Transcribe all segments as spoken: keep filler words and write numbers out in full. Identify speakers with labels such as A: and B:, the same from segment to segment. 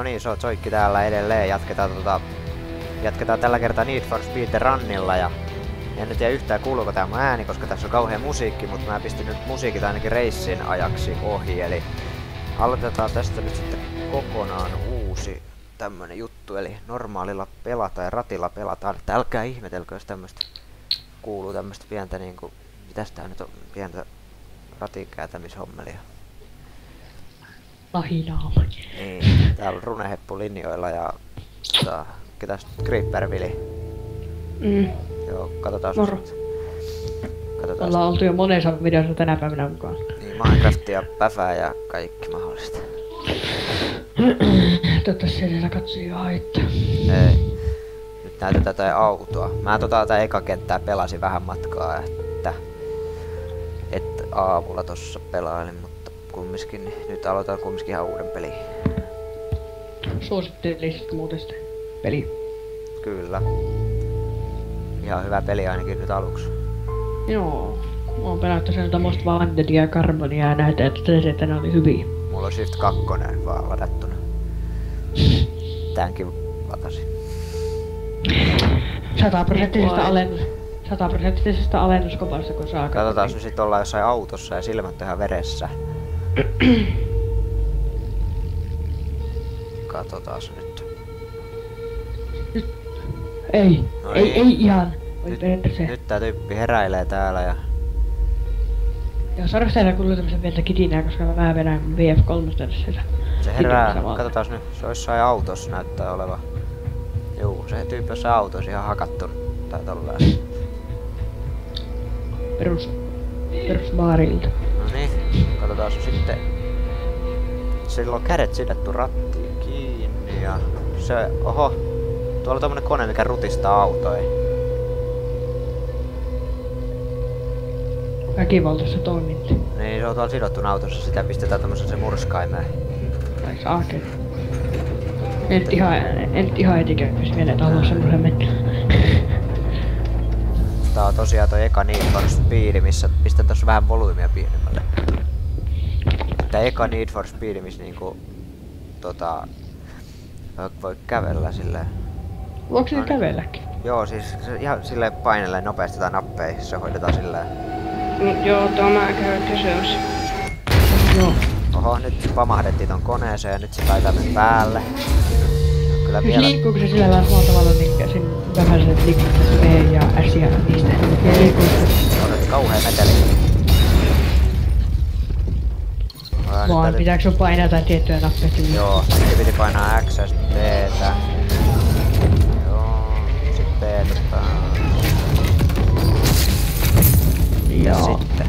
A: niin, se on Zoikki täällä edelleen. Jatketaan, tota, jatketaan tällä kertaa Need for Speed Runnilla ja en nyt tiedä yhtään kuuluuko tää mun ääni, koska tässä on kauhea musiikki, mutta mä pistin nyt musiikit ainakin reissin ajaksi ohi, eli aloitetaan tästä nyt sitten kokonaan uusi tämmönen juttu, eli normaalilla pelata ja ratilla pelataan. Että älkää ihmetelkö, jos tämmöstä kuuluu tämmöstä pientä niinku, mitäs tää nyt on, pientä ratin kääntämishommelia.
B: Lahinaa.
A: Niin, täällä on runeheppu linjoilla ja tota, ketäs Creepervili.
B: Mm.
A: Joo, katsotaan
B: Moro.
A: Katsotaan.
B: Ollaan oltu jo monessa videossa tänä päivänä mukaan.
A: Niin, Minecraftia, päfää ja kaikki mahdollista.
B: Toivottavasti siellä katsoi jo haittaa.
A: Ei. Nyt näytetään jotain autoa. Mä tota tätä eka kenttää pelasin vähän matkaa, että... että aamulla tossa pelailin, mutta kumminkin niin nyt aloitan kumminkin ihan uuden pelin.
B: Suosittelisit muuten sitä peliä?
A: Kyllä. Ihan hyvä peli ainakin nyt aluksi.
B: Joo. Mä oon pelattu sen noita Most Wantedia ja Carbonia ja näitä, että se, että ne oli hyviä.
A: Mulla on Shift kaksi vaan ladattuna. Tämänkin latasin.
B: Sataprosenttisesta alennus. Sataprosenttisesta alennuskopasta, kun saa.
A: Katsotaan, nyt sit ollaan jossain autossa ja silmät ihan veressä. Katsotaan nyt.
B: Ei,
A: No
B: ei,
A: niin.
B: ei ihan. Oi
A: Nyt,
B: perse.
A: nyt tää tyyppi heräilee täällä ja...
B: Joo, saadaanko täällä kuuluu tämmösen pientä kitinää, koska mä vedän V F kolme tänne siellä.
A: Se herää, katsotaan nyt, se on jossain autossa näyttää oleva. Juu, se tyyppi jossain autossa ihan hakattu. Tai tolleen.
B: Perus... Perusbaarilta.
A: No niin, katsotaan sitten. Sillä on kädet sidottu rattiin kiinni ja... Se, oho. Tuolla on tommonen kone, mikä rutistaa autoja.
B: Väkivaltaista toimintaa.
A: Niin, se on tuolla sidottuna autossa, sitä pistetään tämmösen se murskaimeen.
B: Tai saakeli. En nyt ihan, en nyt ihan etikäypys vielä, että haluaa semmosen mennä.
A: Tää on tosiaan toi eka Need for Speed, missä pistän tossa vähän volyymia pienemmälle. Tää eka Need for Speed, missä niinku... Tota... Voi kävellä silleen.
B: Voiko se
A: No niin.
B: kävelläkin?
A: Joo, siis se ihan silleen painellen nopeasti tai nappeja, se hoidetaan silleen.
C: Mm, joo, tuo mä käyn kysymässä.
B: Joo.
A: Oho, nyt pamahdettiin ton koneeseen ja nyt se taitaa mennä päälle. Kyllä
B: Siis
A: vielä...
B: liikkuuko se sillä lailla samalla tavalla, niin sen vähäiset liikkuvat B ja S ja niistä? Ja liikkuuko se?
A: On nyt kauhea meteli. Aa,
B: Vaan
A: nyt
B: pitääkö sun painaa jotain tiettyjä nappeja?
A: Joo, nyt piti painaa X ja sitten T:tä. Joo, sit T:tä taas. Ja
B: Joo.
A: sitten.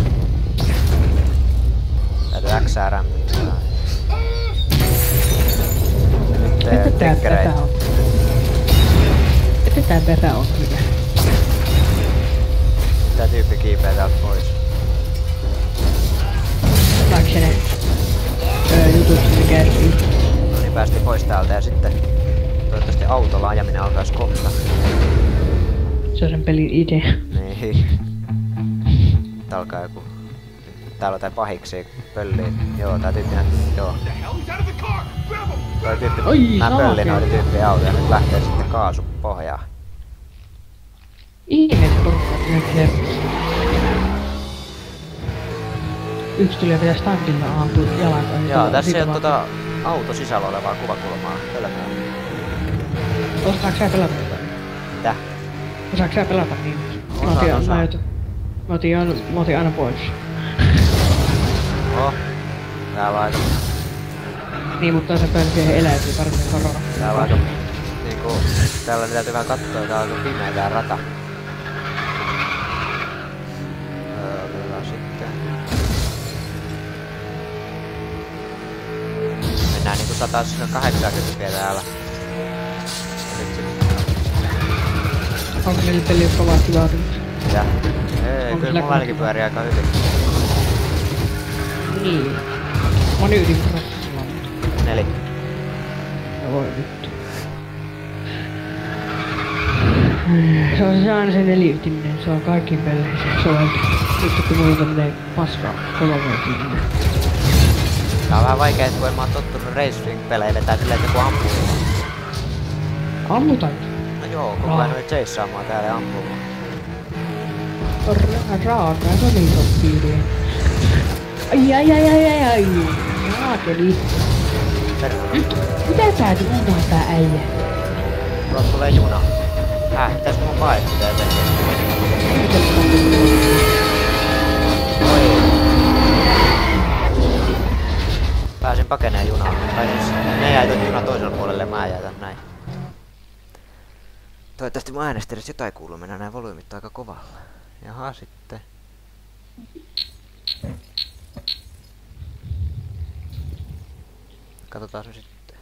A: Täytyy Xää rämpyttää. Nyt
B: Että
A: T
B: tää
A: triggereitä.
B: tätä on. Että tää tätä on hyvä.
A: Tää tyyppi kiipee täältä pois.
B: Saanko se ne öö, jutut sinne kärsii?
A: No niin, päästiin pois täältä ja sitten toivottavasti autolla ajaminen alkaisi kohta.
B: Se on sen pelin idea.
A: Niin. Tää alkaa joku... Täällä on jotain pahiksi pölliä. Joo, tää tyyppi näyttää... Joo. Toi tyyppi...
B: Oi,
A: Mä
B: sama
A: pöllin
B: kyllä.
A: noiden tyyppien autoja ja nyt lähtee sitten kaasu pohjaan.
B: Ihme porukka yhden. Yksi tuli ja pitäis tankilla ampua jalan.
A: Joo, tässä ei oo tota auto sisällä olevaa kuvakulmaa. Pölmää.
B: Osaatko sä pelata?
A: Mitä?
B: Osaatko sä pelata niin? Mä
A: Osaan,
B: otin,
A: osaan.
B: mä otin, mä otin, aina, mä otin aina pois.
A: Oho. Täällä on aika...
B: Niin, mutta se peli siihen eläytyy paremmin korona.
A: Täällä on aika... Niinku... Täällä täytyy vähän katsoa, tää on aika pimeä tää rata. Öö, otetaan sitten... Mennään niinku sata kahdeksankymmentä täällä. Ja nyt sit...
B: Onko meillä peli kovasti vaatimuksia?
A: Mitä? Ei,
B: Onko
A: kyllä
B: sillä
A: mulla ainakin pyörii aika hyvin.
B: Niin. Mä oon yli prosessilla.
A: Neli.
B: Ja voi vittu. Se on se aina se neliytinen, se on kaikkiin peleissä. Se on nyt kun mulla menee paskaa kolmeytinen.
A: Tää on vähän vaikea, kun en mä oon tottunut Racing-pelejä vetää silleen, että joku ampuu.
B: Ammutaan.
A: No joo, koko ajan noin chaseaamaan täällä ja ampumaan.
B: Ra raaka, se on niin soppiiria. Ai ai ai ai ai ai. Saakeli. Nyt, mitä tää tuumaa tää äijä?
A: Tuolta tulee juna. Häh, mitäs mun paikka tää tekee? Oi. Pääsin pakeneen junaan. Tai siis ne jäi tuon junan toiselle puolelle, mä jäitän näin. Toivottavasti mun äänestä edes jotain kuuluu, mennään nää volyymit aika kovalla. Jaha, sitten. Katsotaan se sitten.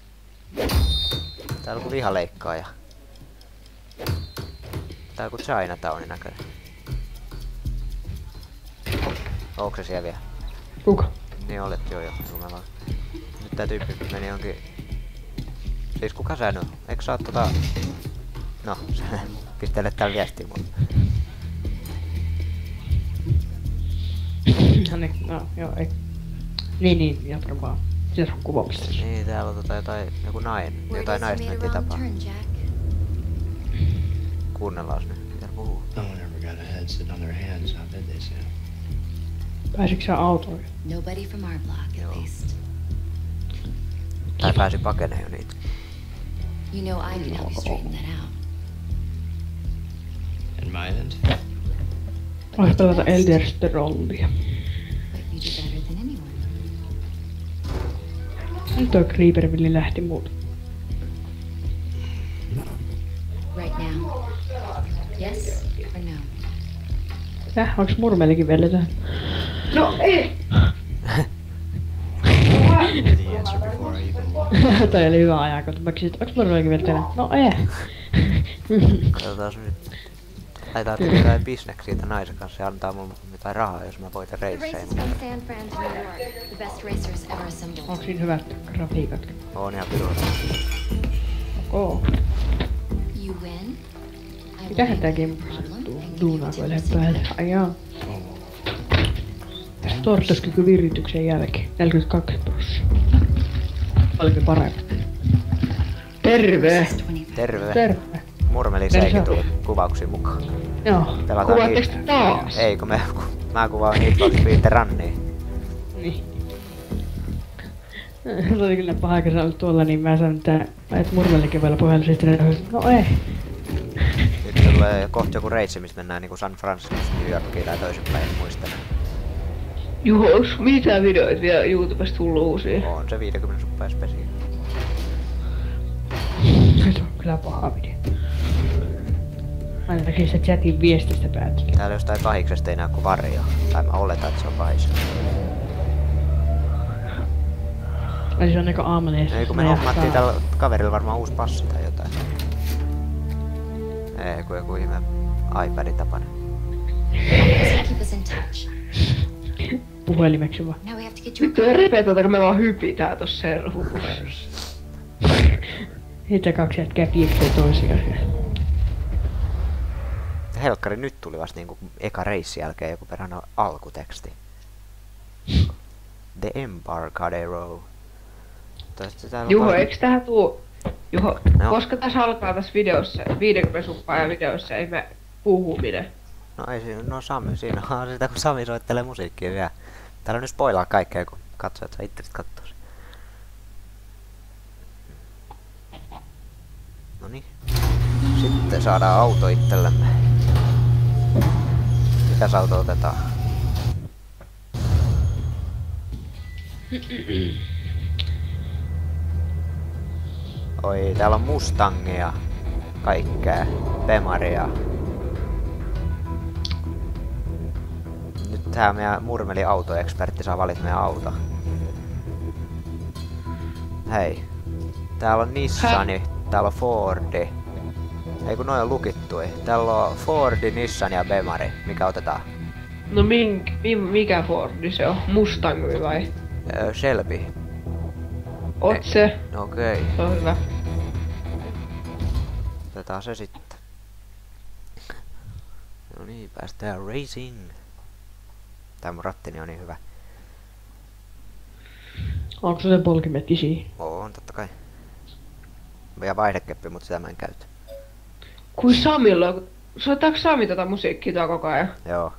A: Tää on joku vihaleikkaaja. Tää on joku Chinatownin näköinen. Onko se siellä vielä?
B: Kuka?
A: Niin olet joo jo, jumala. Nyt tää tyyppi meni jonkin... Siis kuka sä nyt? Eikö sä oot tota... No, sä pistelet täällä viestiä mulle.
B: No, joo, ei. Niin, niin, jatka vaan. Siinä on kuvaukset.
A: Niin, täällä on tota jotain, joku nainen, jotain naista mentiin tapaa. Kuunnellaas nyt, mitä puhuu.
D: No one ever got a head sit on their hands, I bet they say.
B: Pääsitkö sä autoon?
E: Nobody from our block, at least.
A: Tai pääsi pakeneen jo niitä.
E: You know I can help you straighten that out.
D: And my end?
B: Voisi pelata Elder Scrollia.
E: But you do better than anyone.
B: Nyt toi Creepervilli lähti muut.
E: Right now. Yes or no?
B: Täh, onks murmelikin vielä tähän?
C: No ei!
D: The answer before I even walked.
B: Toi oli hyvä ajan, kun mä kysyt, onks murmelikin vielä tähän? No ei.
A: Katsotaan nyt. Laitetaan tehdä jotain bisneksiä siitä naisen kanssa ja antaa mulle jotain rahaa, jos mä voitan
E: The
A: reissejä.
E: race is from San Fran to New York. The best racers ever assembled.
B: Onks siinä hyvät grafiikat?
A: On ihan pirun.
B: Oo.
E: You win. I will
B: Mitähän
E: make
B: tää
E: no
B: game
E: problem and
B: duunaa
E: give
B: kun
E: it to
B: lähdet päälle? Ai jaa. Tortoskyky virityksen jälkeen. neljäkymmentäkaksi prosenttia. Paljonkin parempi.
C: Terve!
E: This is twenty-five.
A: Terve.
B: Terve.
A: Murmeli seikin tuli kuvauksiin mukaan.
B: Joo.
A: Pelataan
C: Kuvaatteko
A: Need-
C: taas?
A: Ei, kun me, kun mä kuvaan Need for Speed The Runnia.
B: Niin. Se oli kyllä paha, kun sä olit tuolla, niin mä sanoin, että et murmelikin vielä puheella sitten, että no ei.
A: Nyt tulee kohta joku reitsi, mistä mennään niinku San Francisco, New Yorkiin tai toisinpäin, en muista.
C: Juho, onks mitä videoita vielä YouTubesta tullut uusia?
A: On se viisikymmentä suppaa spesiä.
B: Se on kyllä paha video. Ainakin se chatin viestistä päättyy.
A: Täällä jostain pahiksesta ei näy kuin varjo. Tai mä oletan, että se on pahis.
B: Ai se on niinku aamuneessa.
A: Ei kun me hommattiin tällä kaverilla varmaan uusi passi tai jotain. Ei kun joku ihme iPadin tapainen.
E: So keep us in touch.
B: Puhelimeksi vaan.
E: Now we have to get you
C: Nyt on repetota, kun me vaan hypitään tossa servupuheessa.
B: Sitten kaksi jätkää piiksee toisiaan.
A: Helkkari nyt tuli vasta niinku eka reissin jälkeen joku perhana alkuteksti. The Embarcadero. Toista täällä on
C: Juho,
A: paljon-
C: eiks tähän tuu... Juho,
A: No.
C: koska tässä alkaa tässä videossa, viisikymmentä suppaa ja videossa ei me puhuminen.
A: No ei siinä, no Sami, siinä on sitä kun Sami soittelee musiikkia vielä. Täällä on nyt spoilaa kaikkea kun katsojat saa itse sit kattoo sen. Noniin. Sitten saadaan auto itsellemme. Mitäs auto otetaan? Oi, täällä on Mustangia. Kaikkea. Bemaria. Nyt tää meidän murmeli autoekspertti saa valita meidän auto. Hei. Täällä on Nissani, täällä on Fordi. Ei kun noin on lukittui. Täällä on Fordi, Nissan ja Bemari. Mikä otetaan?
C: No mink, mi, mikä Fordi se on? Mustang vai?
A: Öö, Shelby.
C: Oot se?
A: Okei. Okay.
C: Se on hyvä.
A: Otetaan se sitten. No niin, päästään racing. Tää mun rattini on niin hyvä.
B: Onko se polkimetki siihen?
A: On, totta kai. Ja vaihdekeppi, mutta sitä mä en käytä.
C: Kuin Samilla, soittaako Sami tota musiikkia tää koko ajan?
A: Joo.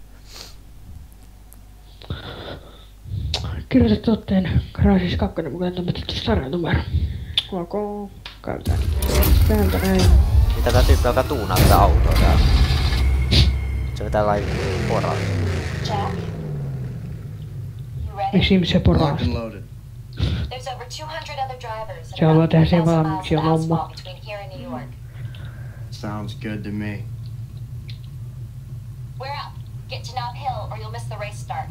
B: Kirjoitat tuotteen Crysis kaksi mukaan toimitettu sarjanumero. Ok, käytän. Täältä näin.
A: Mitä tää tyyppi alkaa tuunaa tätä autoa täällä? Se vetää lai poraa.
E: Jack? You ready?
B: Miksi ihmisiä poraa?
D: Locked and loaded.
E: There's over two hundred other drivers
B: Se haluaa tehdä siihen valmiiksi on homma.
E: between here and New York.
D: Sounds good to me.
E: We're out. Get to Knob Hill or you'll miss the race start.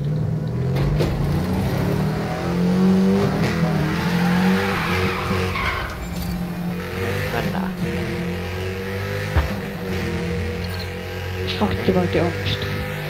A: Mennään.
B: Aktivointi onnistuu.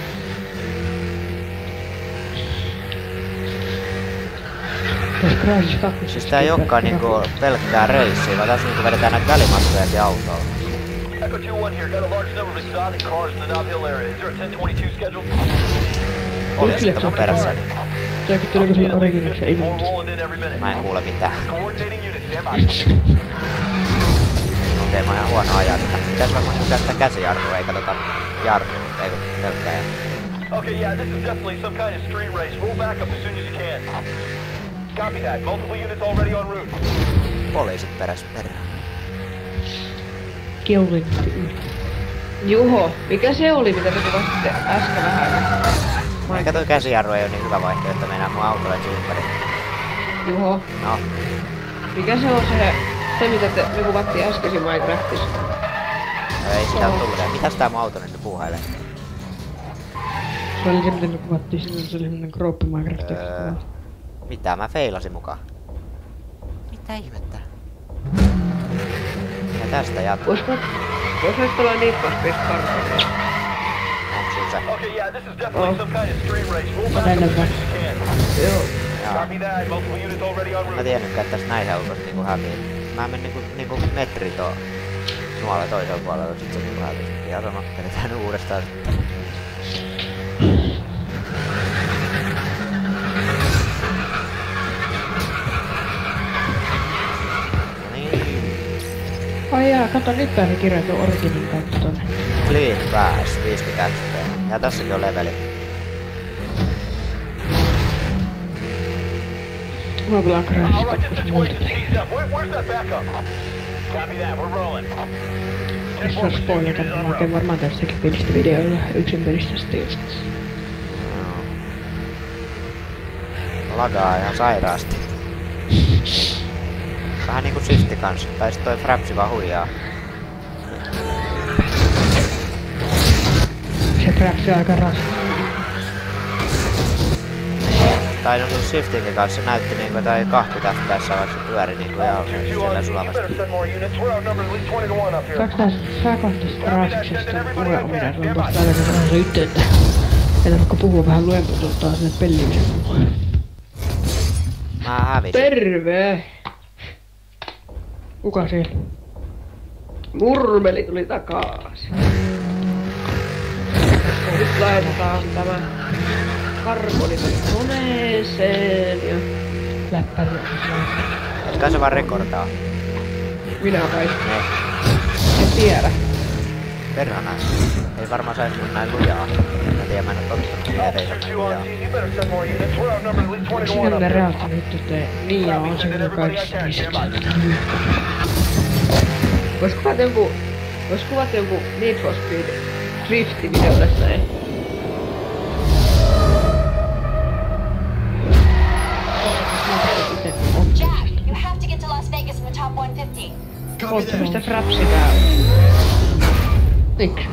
B: Tässä Crysis kaksi.
A: Siis tää ei olekaan niinku pelkkää reissiä, vaan tässä niinku vedetään näitä välimatkojakin autolla.
F: Echo two one here. Got a large number of exotic cars in the Knob Hill area. Is there a ten twenty-two scheduled?
A: Oli sitten mun perässä.
B: Sekin tuliko siinä originissa ei
F: More
B: muuta.
F: rolling in every minute.
A: Mä en kuule mitään.
F: Coordinating unit, stand by.
A: Okei, mä oon ihan huono ajaa tätä. Pitäis varmaan käyttää käsijarrua, eikä tota jarru, ei kun pelkkää.
F: Okay, yeah, this is definitely some kind of street race. Roll back up as soon as you can. Copy that. Multiple units already en route.
A: Poliisit peräs perään.
B: Keulin.
C: Juho, mikä se oli, mitä te kuvasitte äsken vähän?
A: Eikä toi käsijarru ei oo niin hyvä vaihtoehto mennä mun autolle ympäri.
C: Juho,
A: No,
C: mikä se on se, se mitä te, me kuvattiin äskeisen Minecraftissa?
A: ei sitä oo tullut. Mitäs tää mun auto nyt puuhailee?
B: Se oli se mitä me kuvattiin sinne, se oli semmonen krooppi Minecraft.
A: Öö, mitä mä feilasin mukaan? Mitä ihmettä? Ja tästä jatkuu.
C: Vois mä, vois mä pelaa Need for Speed kartalla.
A: Onko sun se?
F: Okay, yeah, this is definitely some kind of street race. Roll back up
B: Näin
F: as soon
B: on.
F: as you can.
C: Joo.
A: Joo.
F: Copy that. Multiple units already en
A: Mä
F: route.
A: tiennytkään, että tästä näin helposti niinku hävii. Mä menin niinku, niinku metri tuo nuolle toisella puolella, sit se niinku hävii. Ja sama, vedetään uudestaan. Niin.
B: Ai jaa, kato nyt pääsi kirjoitu originin kautta tonne.
A: Clean pass, viisikymmentä X P. Ja tässäkin on leveli.
B: Mä pelaan Crysis
F: All right, this
B: kaksi
F: situation's
B: multiplayer.
F: eased up. Where, where's that backup? Copy that. We're rolling.
B: Tässä on spoilata, mä oikein varmaan tästäkin pelistä videoilla yksin pelistä sitten joskus.
A: Lagaa ihan sairaasti. Vähän niinku Shifti kans. Tai sit toi Frapsi vaan huijaa.
B: Se Fraps on aika raskas.
A: Tai no siis Shiftinkin kanssa näytti niinku jotain kahtakymmentä F P S vaikka se pyöri niinku ihan siellä
F: You
A: sulavasti.
F: better send more units. We're outnumbered at least twenty to one up here.
B: Saaks nää saako tästä Crysiksesta puhe ominaisuuden tuosta välillä vähän se yhteyttä? Että vaikka puhuu vähän luemmin ottaa sinne peliin sen mukaan.
A: Mä hävisin.
C: Terve!
B: Kuka siellä?
C: Murmeli tuli takaisin. Nyt laitetaan tämä karboni tänne koneeseen ja...
B: Läppäri on siis laittaa.
A: Kai se vaan rekordaa.
C: Minä vai?
A: Ne.
C: En tiedä.
A: Perhana. Ei varmaan sais mun näin lujaa. Mä tiedän, mä en oo tottunut siihen, että ei saa näin lujaa.
F: You better send more units. We're outnumbered at least twenty to one
B: Sinä
F: up
B: ne
F: here.
B: reaalisti nyt, että niin ja on se kyllä kaikissa niissä.
C: Vois kuvata joku... Vois kuvata joku Need for Speed Drifti-video tästä näin.
E: Jack, you have to get to Las Vegas in the top one fifty.
B: Ootko
C: Mistä Frapsi tää on?
B: Miksi?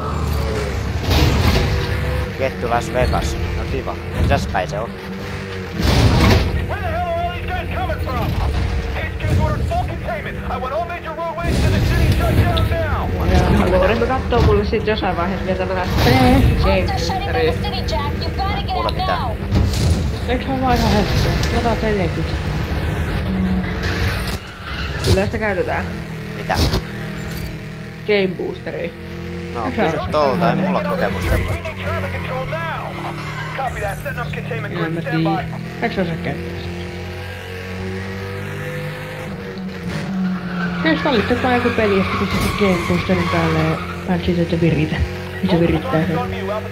A: Get to Las Vegas. No kiva. Mitäs päin se on?
F: Where the hell are all these guys coming from? H Q's ordered full containment. I want all major roadways to the city shut down now.
C: Voidaanko kattoo mulle sit jossain vaiheessa vielä tämä
E: They're shutting down the city, Jack. You've got to get
A: Kuule
E: out
A: mitään.
E: now.
B: Eiks mä vaan ihan hetkeä? Lataa neljäkymmentä.
C: Kyllä sitä käytetään.
A: Mitä?
C: Game Boosteri.
A: No, kysy tolta, ei mulla oo kokemusta.
F: We need traffic control now. Copy that. Setting up containment
B: Joo,
F: grid.
B: mä
F: Stand
B: tiedän.
F: by.
B: Eiks sä osaa käyttää sitä? Jos valittaa vaan joku peli, ja sitten kun se Game Boosterin päälle ja päälle siitä, että viritä. Niin se virittää sen.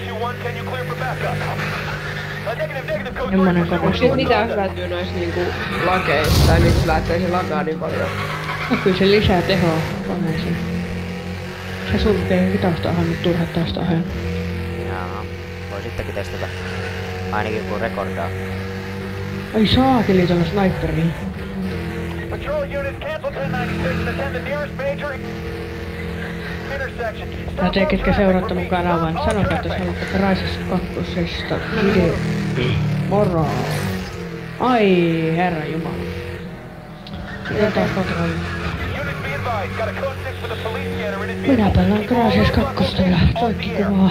B: Semmonen
C: Onko siitä mitään hyötyä noissa niinku lakeissa? Tai miksi lähtee se lakaa niin paljon?
B: No kyllä se lisää tehoa koneeseen. Se sulkee vitasta ahannut turhat tästä ajan.
A: Jaa, voi sittenkin testata. Ainakin kun rekordaa.
B: Ai saakeli tuolla sniperiin.
F: Patrol units cancel ten ninety-six and attend the nearest major intersection.
B: Tää te, ketkä seuraatte mun kanavaa, niin sanokaa, että se on Crysis kakkosesta video. Moro! Ai herra jumala. Sitten taas kontrolli.
F: Units be advised, got a code six for the police scanner in his
B: Minä pelaan Crysis kakkosta ja toikki kuvaa.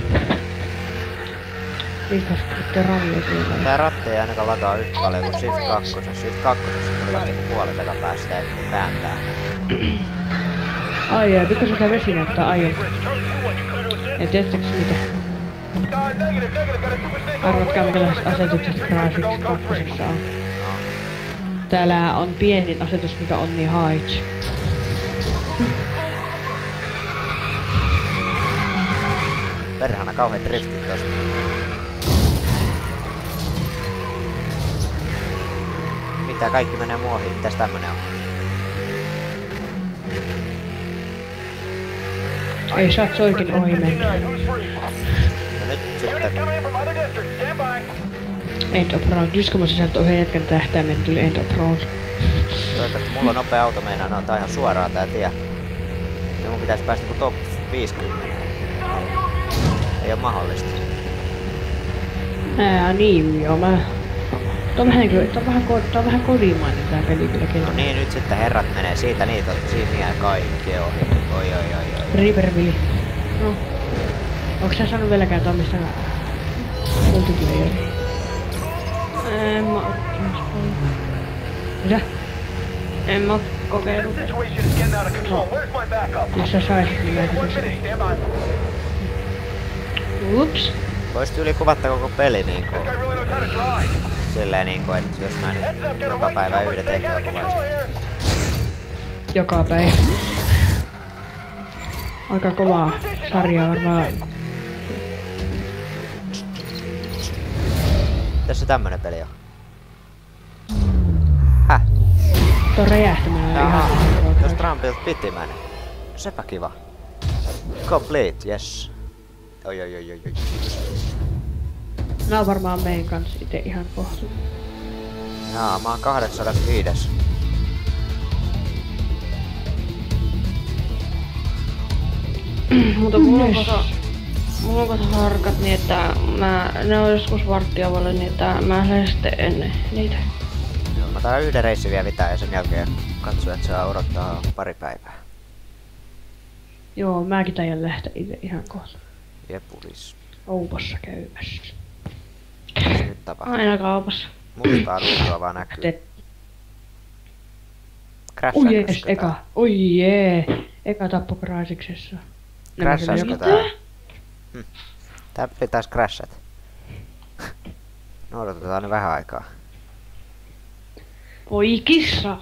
B: Liikas sitten ralli siellä.
A: Tää ratti ei ainakaan lataa yhtä paljon kuin Shift kakkosessa. Shift kakkosessa tuli niinku puolen sekan päästä ja vääntää.
B: Ai jää, pikku sitä vesi näyttää aion. Ja tiedättekö mitä? Arvatkaa minkälaiset asetukset Crysis kakkosessa on. Täällä on pienin asetus, mikä on niin height.
A: Perhana kauhean driftit tosta. Mitä kaikki menee muoviin? Mitäs tämmönen on?
B: Ei saa soikin ohi mennä.
A: No nyt sitten.
B: End of round. Just kun mä sisältö yhden jätkän tähtäimen, tuli end of round.
A: Toivottavasti mulla on nopea auto meinaa, no tää ihan suoraan tää tie. Ja mun pitäis päästä niinku top viisikymmentä. Ei oo mahdollista.
B: Ää niin joo mä... Tää on vähän, tää on vähän, tää on vähän kodimainen tää peli kylläkin.
A: No niin, nyt sitten herrat menee siitä niitä, että siinä jää kaikki ohi. Oi oi oi oi.
B: Riverville. No. Onks sä saanut vieläkään Tommista multiplayer? En mä oo Mitä? En mä oo kokeillut. No. Jos sä saisit, niin mä etin. Ups.
A: Voisit yli kuvata koko peli niinku. Silleen niinku, että jos mä nyt joka päivä yhden tekijän kuvaisin.
B: Joka päivä. Aika kovaa sarjaa varmaan.
A: Tässä tämmönen peli on. Häh?
B: Tuo räjähtäminen on
A: Jaha,
B: ihan...
A: jos Trumpilta pitimäinen. Sepä kiva. Complete, yes. Oi oi oi oi oi.
B: Nää on varmaan meidän kanssa ite ihan kohta.
A: Jaa, mä oon kahdeksansataaviisi.
C: Mutta mulla on kosa... Mulla on kosa harkat niin, että mä... Ne on joskus varttiavalle niin, että mä lähden sitten ennen niitä.
A: Joo, mä taan yhden reissin vielä vetää ja sen jälkeen katsoa, että saa odottaa pari päivää.
B: Joo, mäkin taidan lähteä ite ihan kohta.
A: Jepulis.
B: Kaupassa käymässä.
A: Mitä nyt tapahtuu?
C: Aina kaupassa.
A: Mustaa ruutua vaan näkyy.
B: Te...
A: Crashaako
B: Oi jees,
A: tää?
B: eka. Oi jee. Eka tappo Crysiksessa.
A: Crashasko tää? Hm. Tää pitäis crashata. No odotetaan nyt vähän aikaa.
C: Oi kissa!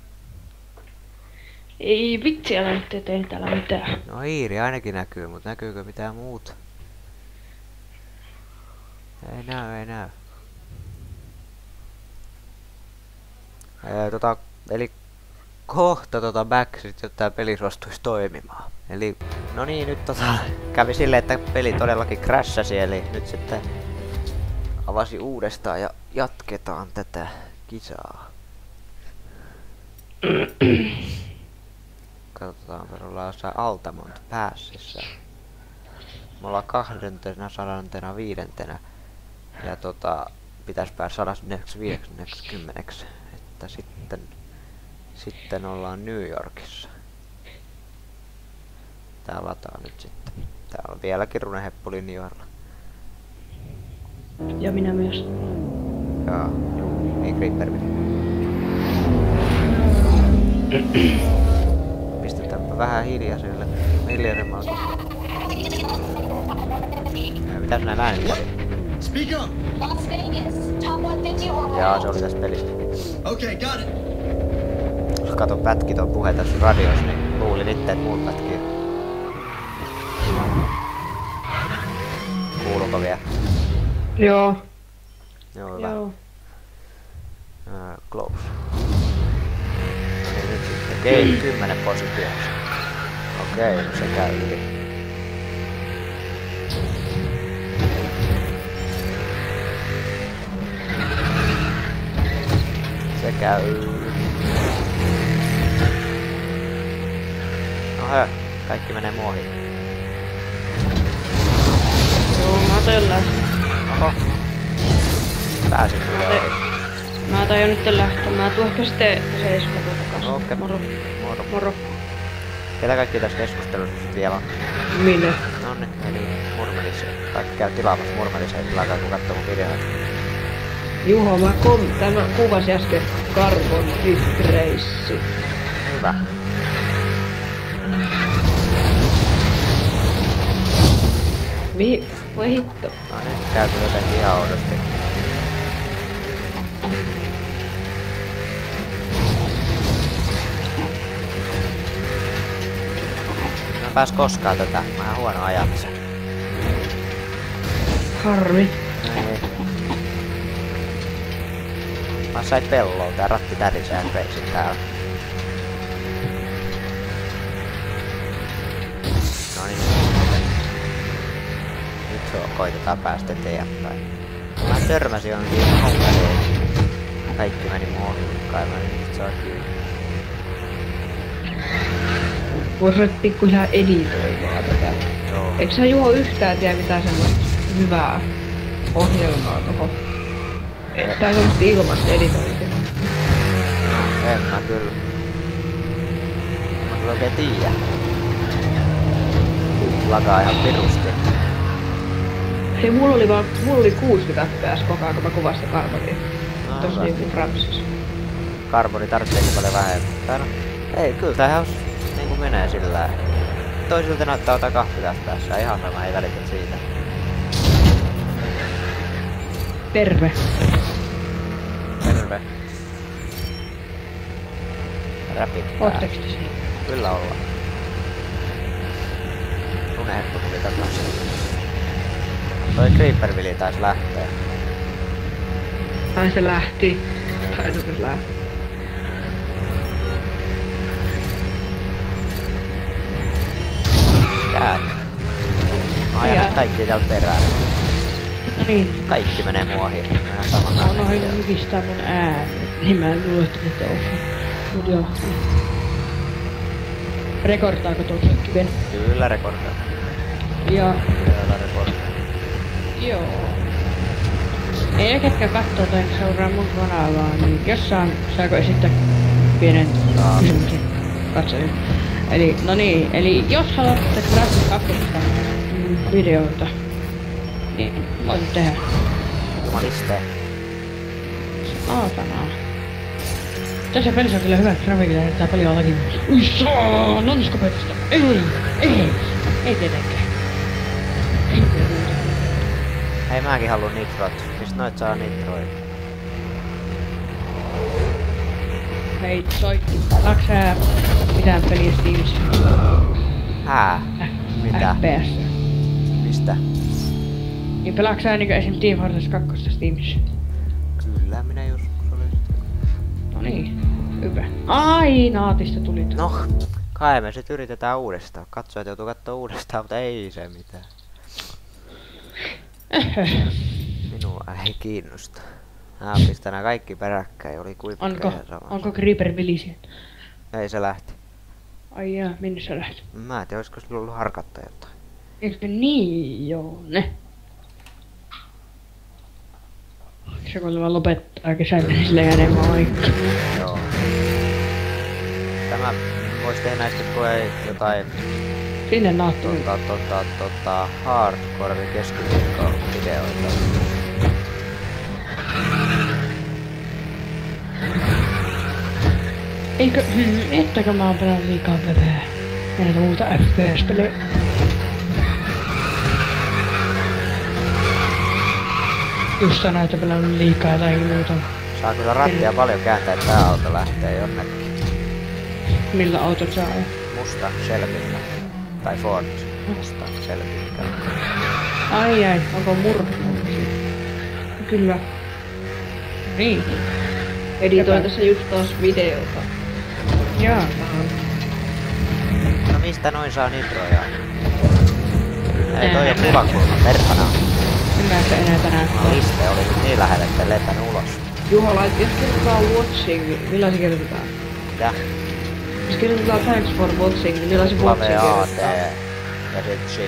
C: Ei vitsi, älä nyt tee täällä mitään.
A: No Iiri ainakin näkyy, mut näkyykö mitään muuta? Ei näy, ei näy. Ee, tota, eli kohta tota backsit, jotta tää peli suostuisi toimimaan. Eli, no niin, nyt tota, kävi silleen, että peli todellakin crashasi, eli nyt sitten avasi uudestaan ja jatketaan tätä kisaa. Katsotaan, me ollaan jossain Altamont päässissä. Me ollaan kahdentena, sadantena, viidentenä. Ja tota, pitäis päästä sataviisikymmentä. Että sitten, sitten ollaan New Yorkissa. Tää lataa nyt sitten. Täällä on vieläkin runeheppu linjoilla.
B: Ja minä myös.
A: Joo, niin Creeper. Pistetäänpä vähän hiljaiselle, hiljaisemmalle. Mitäs nää näin?
D: Speak up!
E: Las Vegas, top one fifty or
A: Jaa, se oli tästä pelistä.
D: Okay, got it.
A: kato pätki ton puhe tässä radiossa, niin luulin itse, että muut pätkii. Kuuluuko vielä?
C: Joo.
A: Joo, hyvä.
C: Joo.
A: Uh, close. No niin, nyt sitten. Okei, okay, kymmenen positiivista. Okei, okay, no se käy yli. Se käy. No hö, kaikki menee muohiin.
C: Joo, mä teen lähteä.
A: Oho. Pääsin kyllä.
C: Mä tain jo nyt lähteä. Mä tuun ehkä sitten seisomaan takas.
A: Okei.
C: Moro.
A: Moro.
C: Moro.
A: Ketä kaikki tässä keskustelussa vielä on?
C: Minne?
A: Nonni, eli Murmelissa. Kaikki käy tilaamassa Murmelissa, ei tilakaan kun katsoo mun videoita.
C: Juho, mä kom... Tämä kuvasi äsken Carbon Drift Race.
A: Hyvä.
C: Mihin? Voi hitto.
A: No niin, käyty jotenkin ihan oudosti. Mä en pääs koskaan tätä, mä oon huono ajamisen.
C: Harmi.
A: Ei. Mä sain pelloa, tää ratti tärisee reisin täällä. Noin. Nyt se on, koitetaan päästä eteenpäin. Mä törmäsin jonkin hommeliin. Kaikki meni muoviin, kai mä nyt saa kiinni.
C: Vois olla pikkuhiljaa editoimaa tätä.
A: Joo.
C: Eikö sä Juho yhtään tiedä mitään semmoista hyvää ohjelmaa tohon? Tai semmoista ilmasta editointia.
A: En mä kyllä. Mä kyllä oikein tiiä. Lakaa ihan pirusti.
C: Hei, mulla oli vaan, mulla oli kuusikymmentä F P S koko ajan, kun mä kuvasin Carbonia.
A: No,
C: Tossa
A: hyvä.
C: niinku Francis.
A: Karboni tarvitseekin paljon vähemmän. Tai no, ei, kyllä tää ihan niinku menee sillä. Toisilta näyttää jotain kaksikymmentä F P S, ihan sama, ei välitä siitä.
C: Terve.
A: Terve. Räpit pää.
C: Ootteko te siinä?
A: Kyllä ollaan. Luneheppu tuli takaisin. Toi Creepervili taisi lähteä.
C: Ai se lähti. Tai se lähti.
A: Käänny. Mä ajan nyt kaikki täältä perään.
C: No niin.
A: Kaikki menee muohiin. Mennään saman
B: Mä
A: kanssa.
B: unohdin mykistää mun ääni. Niin mä en luule, että nyt on. Mut joo. Rekordaako tuon kiven?
A: Kyllä rekordaa.
B: Ja
A: Kyllä rekordaa.
B: joo. Ei ketkä kattoo tai seuraa mun kanavaa, niin jos saan, saako esittää pienen
A: Saa.
B: kysymyksen katsojille. Eli, no niin, eli jos haluatte Crash kaksi mm, videoita, niin voin tehdä.
A: Jumaliste.
B: Saatanaa. Tässä pelissä on kyllä hyvät grafiikit ja näyttää paljon lakin. Ui saa, nonskopetista. Ei, ei, ei tietenkään. Ei muuta.
A: Hei, mäkin haluun nitrot. Mistä noit saa nitroja?
B: Hei, soitti. Saaks sä mitään peliä Steamissa?
A: Hää? Mitä?
B: F P S.
A: Mistä?
B: Niin pelaaks sä niinku esim Team Fortress kaksi Steamissa?
A: Kyllä, minä joskus olin.
B: No niin, hyvä. Ai, naatista tuli tuo.
A: No, kai me sit yritetään uudestaan. Katsojat joutuu kattoo uudestaan, mutta ei se mitään. Minua ei kiinnosta. Mä pistän nää kaikki peräkkäin, oli kuinka
B: Onko,
A: sama.
B: onko Creeper vilisiä?
A: Ei se lähti.
B: Ai jaa, minne sä lähti?
A: Mä en tiedä, olisiko sillä ollut harkatta jotain.
B: Eikö niin, joo, ne. Se kun vaan lopettaa kesän, niin sillä ei enemmän aikaa.
A: Joo. Tämä vois tehdä näistä, kun ei jotain
B: Sinne naattuun.
A: tota, tota, tota, hardcore keskiviikkoa videoita.
B: Eikö, hmm, ettäkö mä oon pelannut liikaa pepää? Ja näitä muuta F P S-pelejä. Just sä näitä pelannut liikaa tai muuta.
A: Saa kyllä rattia paljon kääntää, että tää auto lähtee jonnekin.
B: Millä autot saa ajaa?
A: Mustang Shelbyllä. Tai Ford Mustang Shelby.
B: Ai ai, onko murha? Kyllä. Niin.
C: Editoin tässä just taas videota.
B: Jaa.
A: No mistä noin saa nitroja? Ei toi oo kuvakulma, perhana.
B: En mä ehkä enää tänään.
A: Liste oli nyt niin lähellä, että lentänyt ulos.
C: Juha laitti, jos kirjoitetaan watching, niin millä se kirjoitetaan?
A: Mitä?
C: Jos kirjoitetaan thanks for watching, niin millä se watching
A: Lave A T
C: kirjoitetaan?
A: ja sitten G.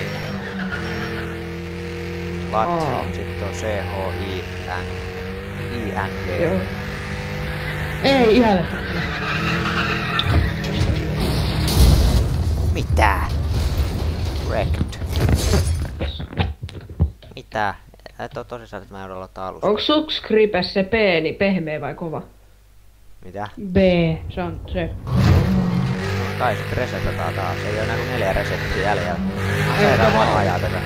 A: Lat, sitten on C H I N I N G.
C: Joo.
B: Ei ihan.
A: Mitä? Wrecked. Mitä? Et oo tosissaan, että mä en aloittaa alusta.
C: Onko subscribe se P, niin pehmeä vai kova?
A: Mitä?
B: B, se on se.
A: Tai sit resetataan taas. Ei oo enää kuin neljä resettiä jäljellä. Aseetaan vaan ajaa tätä.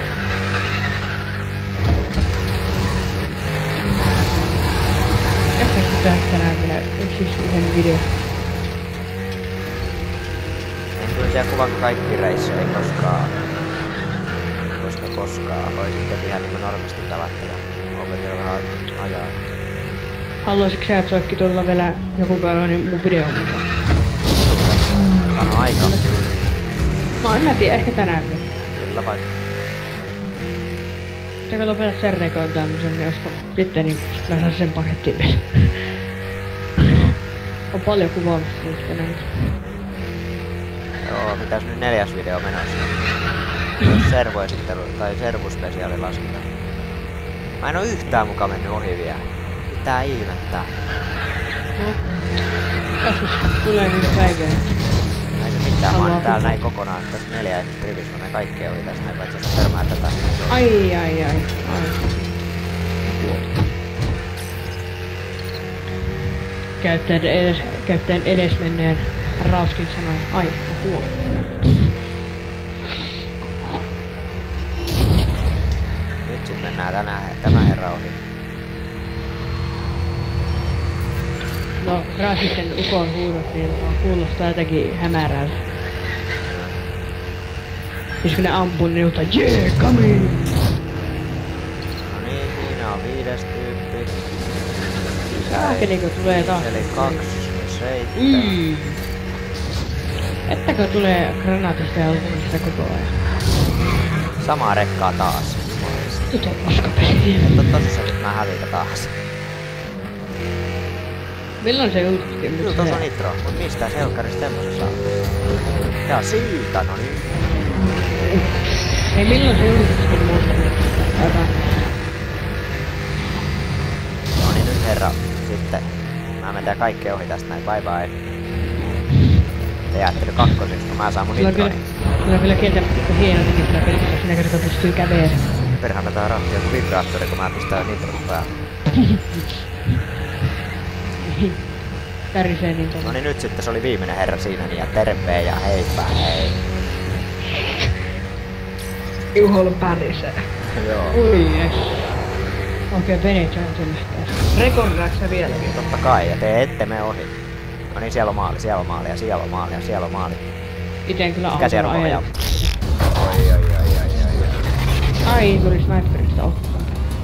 B: Ehkä pitää tänään vielä siis yhden video.
A: En kyllä tiedä kuvaanko kaikki reissejä koskaan. Koska koskaan voi sitten ihan niinku normisti tavattava. Opetella vähän ajaa.
B: Haluaisitko sä, että soikki tulla vielä joku päivä niin mun video mukaan?
A: Sano aika.
B: No en mä tiedä, ehkä tänään vielä.
A: Kyllä vaikka.
B: Se kato vielä Sernekoon tämmösen, niin olisiko sitten niin mä saan sen pakettiin vielä. On paljon kuvaamista nyt tänään.
A: Joo, mitäs nyt neljäs video menossa? Jos servoesittely tai servuspesiaali lasketaan. Mä en oo yhtään muka mennyt ohi vielä. Mitä ihmettä?
B: Joskus tulee niitä päiviä.
A: Ei se mitään, mä oon
B: Haluaa
A: täällä näin kokonaan tässä neljä rivissä, mä kaikkea ohi tässä näin, paitsi jos törmää tätä.
B: Ai ai ai. ai. Käyttäen edes, käyttäen edesmenneen rauskin sanoen, ai, huono.
A: Nyt sit mennään tänään, tämän herran ohi.
B: No, raasisten ukon huudot, niin kuulostaa jotenkin hämärältä. Siis kun ne ampuu, niin uutta, jee, come in!
A: No niin, siinä on viides tyyppi.
B: Saakeliko tulee taas?
A: Eli kaksi, seitsemän.
B: Mm. Ettäkö tulee granaatista ja ulkoisesta koko ajan?
A: Samaa rekkaa taas.
B: Nyt on paskapeli.
A: Mutta tosissaan nyt mä hävitä taas.
B: Milloin se julkaistiin?
A: Kyllä tossa on nitro, mut mistä selkkarista semmosen saa? Ja siitä, no niin.
B: Ei milloin se julkaistiin muuta? Ota.
A: No niin nyt herra, sitten. Mä menen kaikki ohi tästä näin, bye bye. Te jäätte nyt kakkosiksi, kun mä saan mun
B: Sillä on kyllä,
A: nitroin.
B: sillä on kyllä kieltämättä hieno nimi sillä pelissä, siinä kertaa pystyy käveen.
A: Perhana tää rahti joku vibraattori, kun mä pistän nitrot päälle.
B: Tärisee niin tuolla.
A: No niin nyt sitten se oli viimeinen herra siinä, niin ja terve ja heipä hei.
C: Juholla pärisee.
A: Joo.
B: Ui jes. Oikein penetrantin lähtee.
C: Rekordaaks sä vieläkin?
A: Totta kai, ja te ette me ohi. No niin, siellä on maali, siellä on maali, ja siellä on maali, ja siellä on maali.
B: Ite en kyllä
A: Käsijarru
B: autolla
A: ohjaa.
B: ajella.
A: Oi, oi, oi, oi, oi, oi.
B: Ai, tuli sniperista ottaa.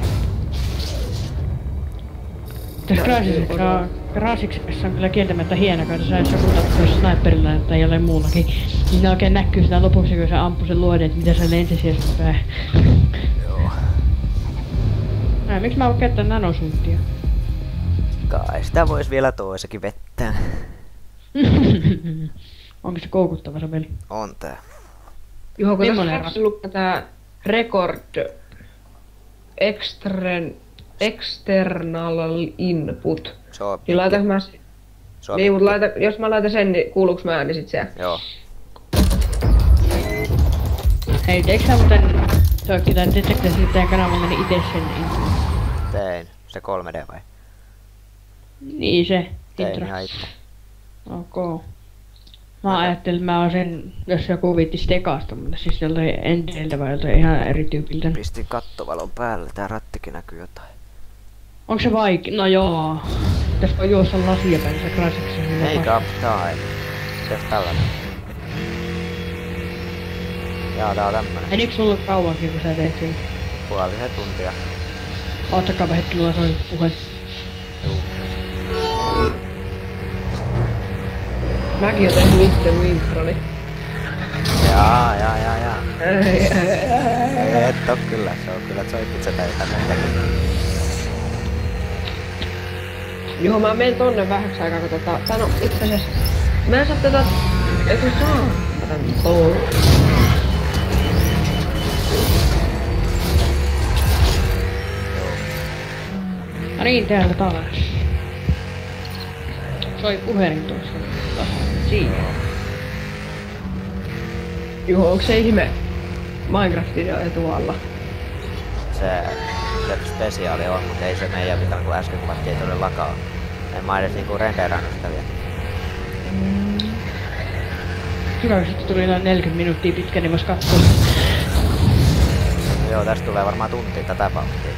B: Tässä Graasiksessa Graasiksessa on kyllä kieltämättä hieno, kun sä jos joku tappaa sniperilla tai jollain muullakin. Niin ne oikein näkyy sitä lopuksi, kun se ampuu sen luoden, että mitä se lensi sieltä päin.
A: Joo.
B: Ai, miksi mä voin käyttää nanosuuntia?
A: Kai sitä vois vielä toisakin vettää.
B: Onko se koukuttava se peli?
A: On tää.
C: Juho, kun
B: Millainen
C: tässä lukee tää record extern, external input.
A: Se on
C: Niin laitanko mä...
A: Se on
C: Niin, mut
A: pikku-
C: laita, jos mä laitan sen, niin kuuluuks mä ääni sit siellä?
A: Joo.
B: Hei, teekö sä muuten... Toikki, tai teettekö sitten teidän kanavalla niin ite sen intro?
A: Tein. Se kolme D vai?
B: Niin se,
A: Tein
B: intro.
A: ihan itse.
B: Ok. Mä ajattelin, että mä oon sen, jos joku viittis tekasta, mutta siis joltain enteiltä vai joltain ihan eri tyypiltä.
A: Pistin kattovalon päälle, tää rattikin näkyy jotain.
B: Onko se vaike? No joo. Tässä voi juosta lasia päin se Graasiksessa.
A: Ei up time. Mitäs tällainen? Jaa, tää on tämmönen.
B: Menikö sulle kauankin, kun sä teit sen?
A: Puolisen tuntia.
B: Oottakaapa hetki, mulla soi puhe.
C: Mäkin oon tehnyt itse introni.
A: Jaa, jaa, jaa, jaa.
C: Ei, ei, ei, ei.
A: Et oo kyllä, se on kyllä soitit sitä jotain muuta.
C: Joo, mä menen tonne vähäksi aikaa, kun tota... Tän on itse asiassa... Mä en saa tätä... Eikö saa? Tän on...
B: No niin, täältä taas. Soi puhelin tuossa. Siinä.
C: Juho, onko se ihme Minecraft-video tuolla?
A: Se... Se spesiaali on, mutta ei se meidän mitään kuin äsken kuvattiin, ei todellakaan. En mä edes niinku renderannut sitä vielä.
B: Hyvä, kun tuli noin neljäkymmentä minuuttia pitkä, niin vois katsoa.
A: No joo, tästä tulee varmaan tunti tätä vauhtia.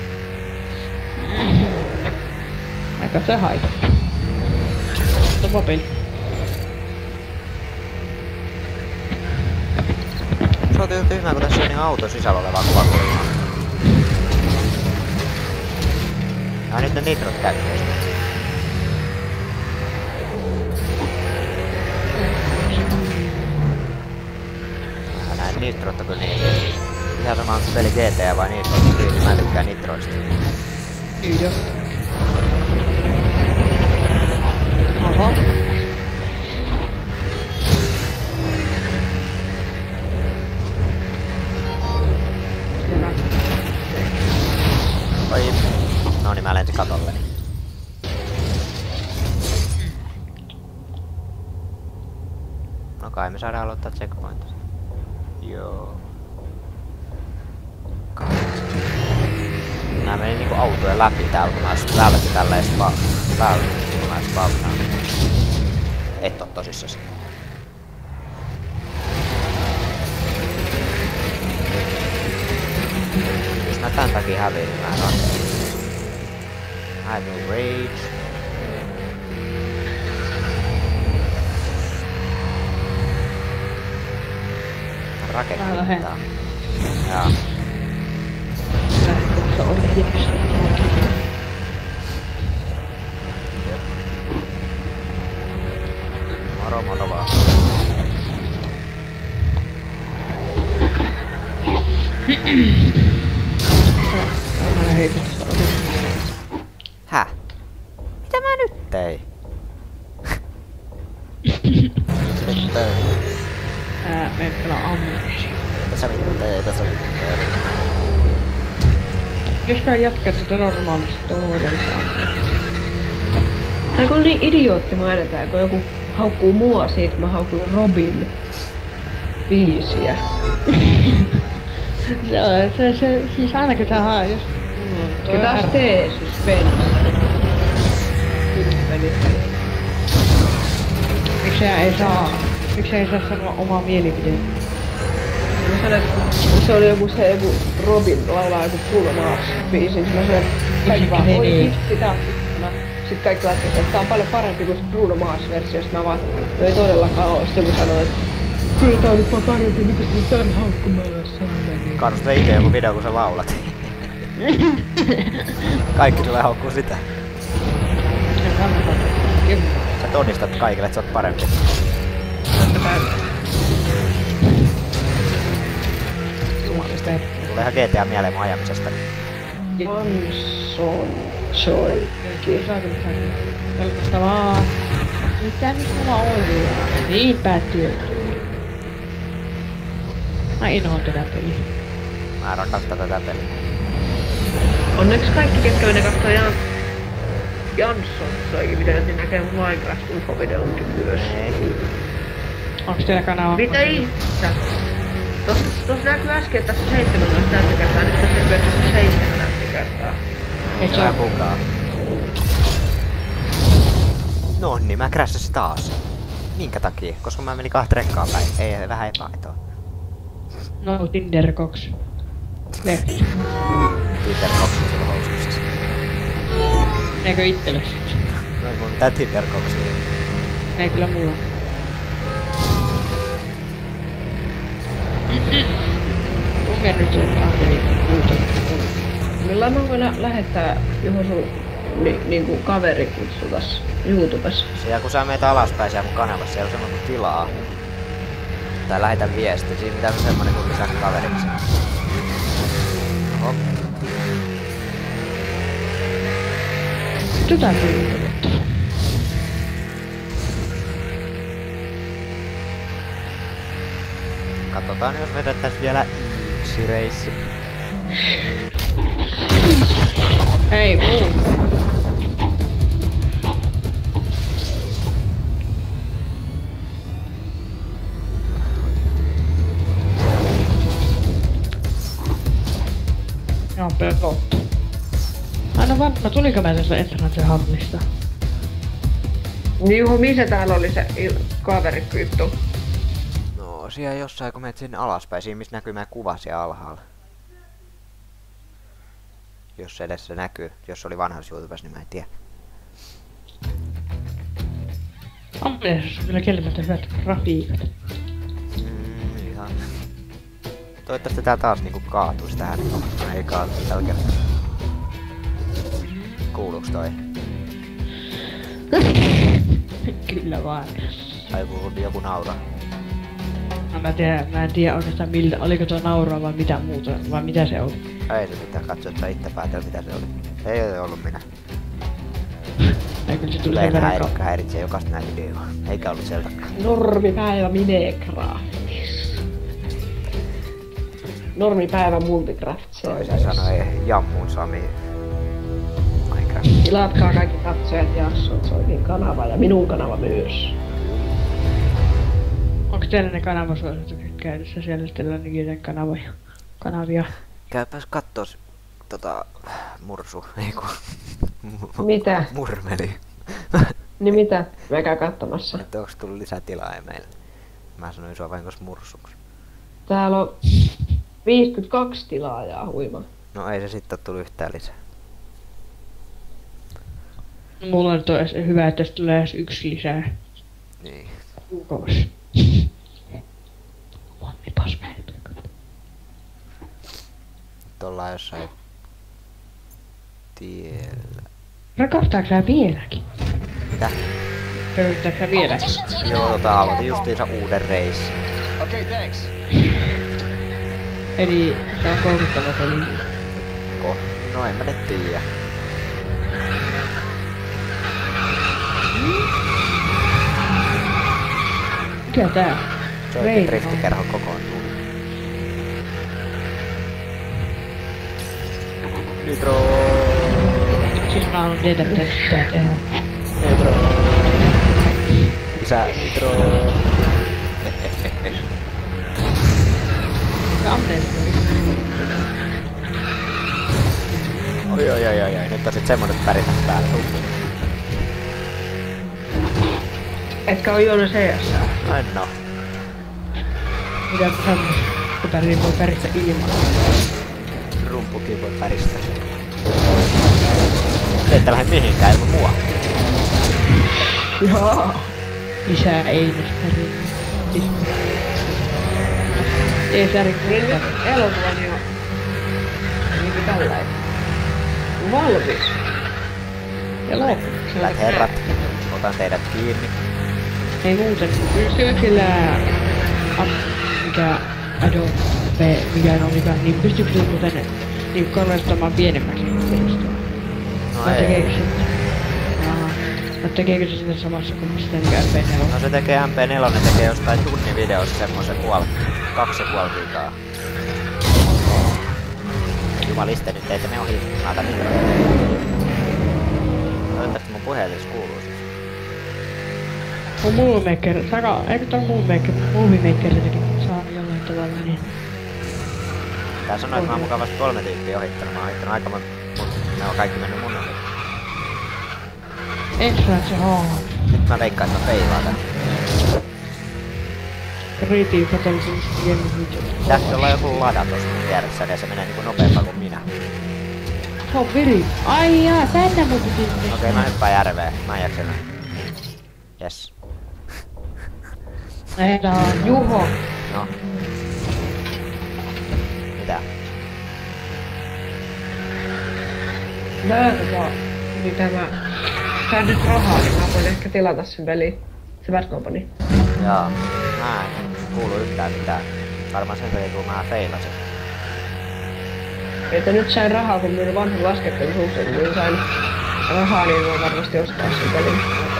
B: Aika se haita. Tapa peli.
A: Se on ihan tyhmää, kun tässä on niin auton sisällä olevaa kuvakulmaa. Ja nyt ne nitrot käyttöön. Mä näen nitrot on kyllä niin. Ihan sama onko peli G T A vai niin, niin mä tykkään nitroista.
B: Kyllä. Aha.
A: Oi. No niin, mä lensin katolleni. No kai me saadaan aloittaa checkpointista. Joo. Mä menin niinku autojen läpi täällä, kun mä oon täälläkin tälleen spa... Täällä, kun mä spawnaan. Et oo tosissasi. Jos mä tän takia häviin, niin mä en rakea. I will rage. Rakentaa. Jaa.
B: Lähtössä ohjeeksi.
A: Moro moro vaan.
B: Mä lähdin tuossa ohjeeksi.
A: Häh? Mitä mä nyt tein? Nyt tein.
B: Ää, me pelaa ammureisiin.
A: Tässä vittu tein, tässä vittu tein.
B: Jos käy jatkaa sitä normaalisti todellista.
C: Tää on niin idioottimainen tää, kun joku haukkuu mua siitä, mä haukkuun Robin biisiä.
B: Se on, se, se, siis ainakin tää haa, jos...
C: Ja taas tee suspense.
B: Miksei ei saa... Miksei ei saa sanoa omaa mielipidettä?
C: Mä sanoin, että se oli joku se joku Robin laulaa joku Bruno Mars biisin. Mä sanoin, kaikki vaan, oi hitsi, tää on hittinä. Sit kaikki laittaisi, että tää on paljon parempi kuin se Bruno Mars versio. Sit mä vaan, no ei todellakaan oo. Sitten joku sanoi, että kyllä tää on nyt vaan parempi, mikä se tän haukkumalla sanoo.
A: Kannus vei ite joku video, kun sä laulat. Kaikki tulee haukkuu sitä. Sä todistat kaikille, että sä oot parempi. Jumalista. Tulee ihan G T A mieleen mun ajamisesta.
C: Jansson Joy.
B: Pelkästään vaan... Mitä nyt mulla on? Niin päättyy. Mä inhoan tätä peliä.
A: Mä rakastan tätä peliä.
C: Onneksi kaikki, ketkä menee kattoo Jan... Jansson Joykin videot, niin näkee mun Minecraft-infovideonkin myös.
A: Ei.
B: Onks teillä kanava?
C: Mitä itse? Tossa, tossa näkyy äsken, että tässä on seitsemäntoista näyttökertaa, nyt tässä näkyy, että tässä on seitsemän näyttökertaa.
B: Et
A: Se on kukaan. No niin, mä crashasin taas. Minkä takia? Koska mä menin kahta rekkaan päin. Ei, vähän epäaitoa.
B: No Tinder Cox. Lehti.
A: Tinder Coxin sulla housuksessa.
B: Eikö itselle sit?
A: No ei mun mitään Tinder Coxia.
B: Ei kyllä mulla. mennyt sen kahden muuta.
C: Milloin mä voin lähettää johon sun ni, niinku kaverikutsu tässä YouTubessa?
A: Siellä kun sä meet alaspäin siellä mun kanavassa, siellä on semmoinen kuin tilaa. Tai lähetä viesti, siinä pitää olla semmonen kuin lisää kaveriksi. Oho.
B: Tota kyllä.
A: Katsotaan jos vedettäis vielä yksi reissi.
B: Hei, muu. Joo, pelottaa. Aina varma, tuliko mä tästä Entrance Hubista?
C: Niin Juho, missä täällä oli se il- kaverikkyjuttu?
A: No siellä jossain kun menet sinne alaspäin, siinä missä näkyy meidän kuva siellä alhaalla. Jos se edes se näkyy, jos se oli vanhassa YouTubessa, niin mä en tiedä.
B: Ampias on kyllä kelmätä hyvät grafiikat.
A: Mm, ihan. Toivottavasti tää taas niinku kaatuis tähän, niin ei kaatu tällä kertaa. Kuuluuks toi?
B: Kyllä vaan.
A: Tai joku, joku naura.
B: No mä, tiedän, mä en tiedä oikeastaan miltä, oliko tuo nauraa vai mitä muuta, vai mitä se oli.
A: Ei se pitää katsoa, että itse päätellä mitä se oli. Ei ole ollut minä.
B: Ei kyllä se tuli
A: Tulee
B: sen verran
A: häir-
B: kauan.
A: häiritsee jokaista nää videoa. Eikä ollut sieltäkään.
C: Normipäivä Minecraft. Normipäivä Multicraft.
A: Toisin sanoen Jammun Sami. Minecraft.
C: Tilatkaa kaikki katsojat ja Soitsoitin kanava ja minun kanava myös.
B: Onko teillä ne kanavasuositukset käytössä? Siellä teillä on niitä kanavia. kanavia.
A: Käypäs kattoos tota mursu, eiku.
C: Mitä?
A: Murmeli.
C: Niin mitä? Mä käyn katsomassa.
A: Että onks tullut lisää tilaa meille? Mä sanoin sua vain mursuks.
C: Täällä on viisikymmentäkaksi tilaajaa huima.
A: No ei se sitten oo tullut yhtään lisää.
B: No, mulla on toi hyvä, että tästä tulee edes yksi lisää.
A: Niin.
B: Kuukausi. Vannipas meitä.
A: Ollaan jossain tiellä.
B: Rakastaaks sä vieläkin?
A: Mitä?
B: Rakastaaks sä vieläkin?
A: Joo, tota aloitin justiinsa uuden reissin.
D: Okay, thanks.
B: Eli se on kolmittava peli.
A: Ko? No en mä nyt tiiä.
B: Mikä tää?
A: Se on
B: Reino.
A: driftikerho kokoontuu. Nitro!
B: Siis mä haluan tietää mitä pitää tehdä.
A: Nitro! Lisää nitro!
B: Anteeksi.
A: Oi oi oi oi oi, nyt on sit semmonen päritä päällä.
C: Etkä oo juonut C S.
A: En oo.
B: Mitä semmoista? Kutäriin voi päristä ilman.
A: Rumpukin voi päristää. Te ette lähde mihinkään ilman mua.
C: Joo.
B: Lisää ei nyt pärjää. Siis... Ei se rikki.
C: Elokuvan jo. Niinku tälläin. Valmis.
B: Elokuva.
A: Hyvät herrat, otan teidät kiinni.
B: Ei muuten. Pystykö sillä... Am, mikä... Adobe... Mikä on mikä... Niin pystyykö sillä muuten... Niin kallistamaan pienemmäksi tekstiä?
A: No
B: Vai
A: ei.
B: tekeekö se... Aha. No tekeekö se sitä samassa kuin sitä mikä M P neljä?
A: No se tekee M P neljä, tekee jostain tunnin videosta semmosen puoli... Kaksi ja puoli gigaa. Jumaliste, nyt teitä me ohi. Mä otan niitä. Toivottavasti mun puhelis kuuluu siis.
B: Mun Movie Maker... Saka... Eikö toi Movie Maker... Movie Makeritakin saa jollain tavalla niin...
A: Tää sanoi, että mä oon mukaan vasta kolme tyyppiä ohittanut. Mä oon ohittanut aika monta... Ne on kaikki mennyt mun ohi.
B: Entrance Hall.
A: Nyt mä veikkaan, että mä peilaan tän.
B: Riitiin Fatallisuus Game Video.
A: Tästä ollaan joku lada tossa mun vieressä ja se menee niinku nopeampaa kuin minä.
B: Se on viri. Ai jaa, tänne mun piti.
A: Okei, okay, mä hyppään järveen. Mä en jaksa enää. Jes.
B: Ei, tää on Juho.
A: No. Mitä?
C: Tää tota, niin tämä... Tää on nyt rahaa, niin mä voin ehkä tilata sen peli. Se Bad Company.
A: Joo. Mä en kuulu yhtään mitään. Varmaan sen takia kun mä feilasin.
C: Että nyt sain rahaa, kun myyn vanhan laskettelusuuksen, niin sain rahaa, niin voin varmasti ostaa sen pelin.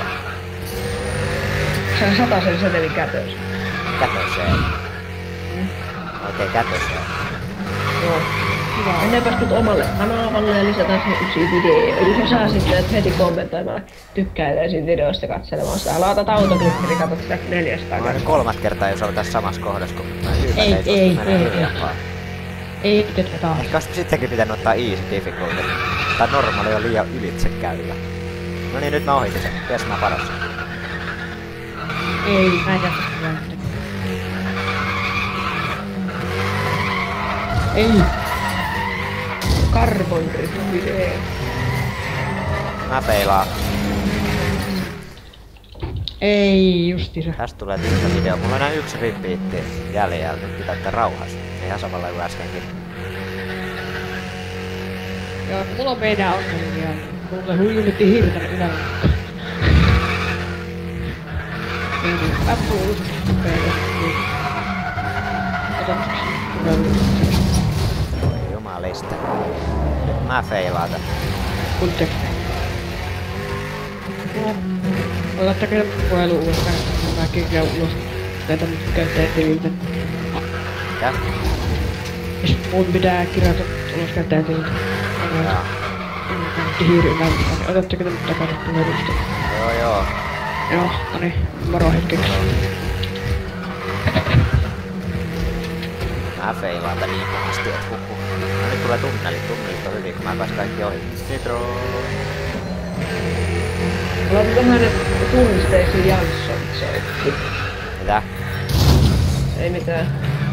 C: Sain sataisen setelin kätös.
A: Kätöseen. Mm. Oikein kätöseen.
C: Joo. Hyvä. Ennen pääskut omalle kanavalle ja lisätään se yksi video. Eli sä saa sitten heti kommentoimaan, tykkäilee siitä videosta katselemaan sitä. Laatat autoklipperi, katsot sitä neljäsataa
A: Mä oon nyt kolmas kertaa, jos on tässä samassa kohdassa, kun mä hypän
B: Ei,
A: ei,
B: ei,
A: menee
B: ei,
A: hiljaa.
B: Ei pitätkö taas.
A: Ehkä olisi sittenkin pitänyt ottaa easy difficulty. Tai normaali on liian ylitse käyvä. No niin, nyt mä ohitin sen. Ties mä paras.
B: Ei, mä en jaksa sitä nyt. Ei.
C: Carbon video.
A: Mä peilaan.
B: Ei, justi se.
A: Tästä tulee tylsä video. Mulla on enää yksi repeatti jäljellä. Nyt pitää ottaa rauhassa. Ihan samalla kuin äskenkin.
B: Joo, mulla on meidän ongelmia. Mulla huijulitti hirveän ylällä. Niin, niin. Apple uusi peille. Niin. Otan
A: Voi jumalista. Nyt mä feilaan tän.
B: Kunteeksi. Otatteko ne puhelu uudestaan, kun mäkin käyn ulos näitä nyt käyttäjätililtä.
A: Mitä?
B: Mun pitää kirjata ulos käyttäjätililtä.
A: Joo.
B: Hiiri ylällä. Otatteko te nyt takaisin puhelusta?
A: Joo joo.
B: Joo, noniin. Moro hetkeksi.
A: Mä feilaan tän niin pahasti, et huhu. No nyt tulee tunnelit. Tunnelit on hyvin, kun mä pääsin kaikki ohi. Nitro!
C: Mulla on tämmönen tunnisteisiin Jansson soitti.
A: Mitä?
C: Ei mitään.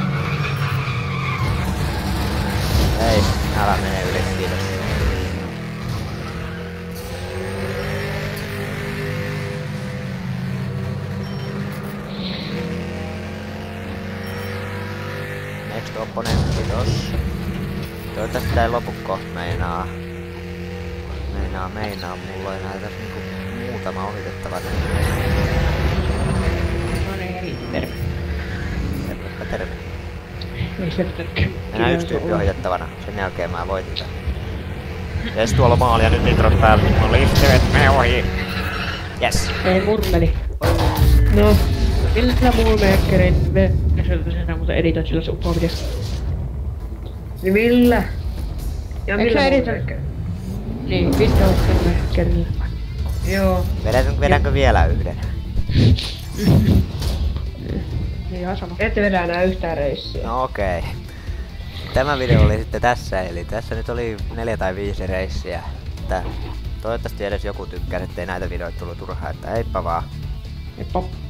A: Ei, älä mene yli, kiitos. Next opponent, kiitos. Toivottavasti tää ei lopu kohta, meinaa. Meinaa, meinaa, mulla ei näitä niinku muutama ohitettava.
B: No niin, eli terve.
A: Tervepä terve.
B: Ei se pitätkö.
A: Enää yksi tyyppi ohitettavana, sen jälkeen mä voitin tän. Jes, tuolla maali ja nyt nitron päällä. Mulla listeet, me ohi. Jes.
B: Ei murmeli.
C: No,
B: Millä muulmeekkerein versioita sinä muuten editoit sillä sun uppovideossa?
C: niin millä? Ja
B: Eikö
C: millä
B: sä
C: mulla
B: editoit?
C: tekee?
B: Niin, Windows muulmeekkerillä.
C: Joo.
A: Vedänkö, vedänkö vielä yhden?
B: Ihan sama.
C: Ette vedä enää yhtään reissiä.
A: No okei. Okay. Tämä video oli sitten tässä, eli tässä nyt oli neljä tai viisi reissiä. Että toivottavasti edes joku tykkää, ettei näitä videoita tullut turhaa, että heippa vaan.
B: Heippa.